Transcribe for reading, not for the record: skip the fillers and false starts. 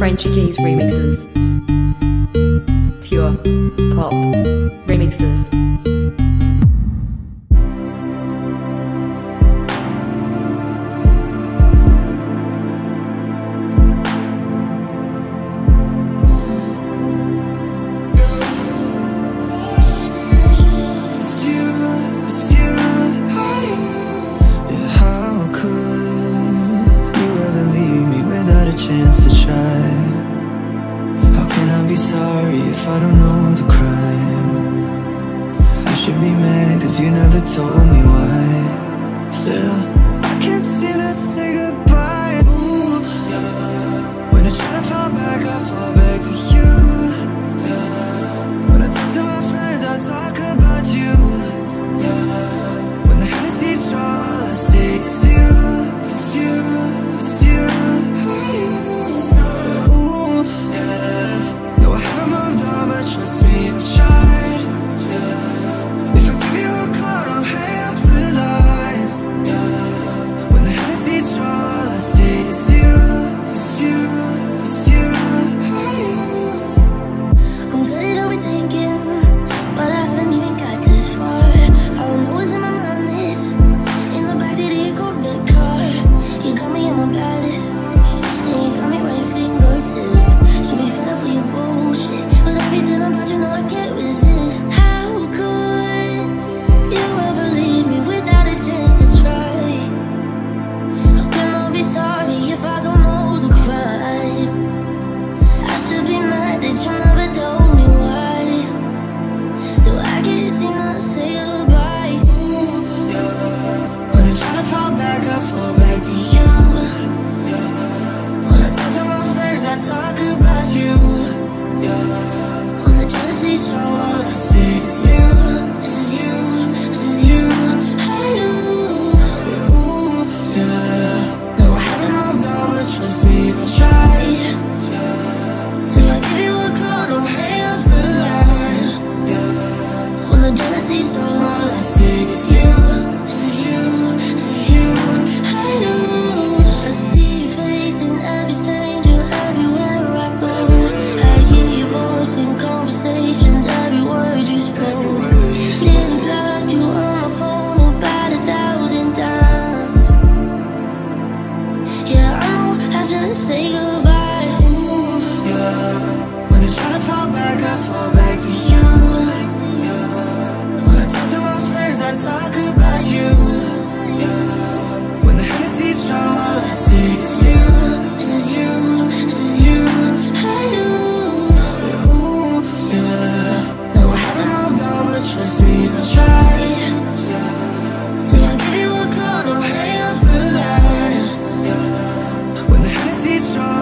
French Keys remixes. Pure pop remixes. Chance to try. How can I be sorry if I don't know the crime? I should be mad cause you never told me why. Still, I can't seem to say goodbye. Ooh, yeah. When I try to fall back, I fall back to you. Yeah. When I talk to my friends, I talk about you. Yeah. When the Hennessy's strong, all I see is you. It's you, it's you. Trust me, I've tried, yeah. If I give you a call, I'll hang up the line, yeah. When the Hennessy's strong, all I see is you, it's you, it's you, I'm good at overthinking, but I haven't even got this far. All I know is in my mind is in the backseat of your Corvette car. You got me in my palace, and you got me running fingertips. Should be fed up with your bullshit. Everything about you know I can't resist. How could you ever leave me without a chance to try? How can I be sorry if I don't know the crime? I should be mad that you never told me why. Still I can't seem to say goodbye. Ooh, yeah. When I try to fall back, I fall back to you. Yeah. When I talk to my friends, I talk about you. Yeah. When the jealousy's strong, all I see is you, it's you, it's you, ooh, yeah. No, I haven't moved on, but trust me, I'll try, yeah. If I give you a call, don't hang up the line, yeah. When the jealousy's strong, all I see is you, it's you, it's you, I see your face in every stranger, everywhere I go. I hear your voice in conversations, every word you spoke. Nearly blocked you on my phone about 1,000 times. Yeah, I know I should say goodbye. Ooh, yeah. When I try to fall back, I fall back to you. Yeah. When I talk to my friends, I talk about you. Yeah. When the Hennessy's strong, all I see is you. It's you, it's you, trust me, I'll try, yeah. If I give you a call, don't hang up the line, yeah. When the Hennessy's strong,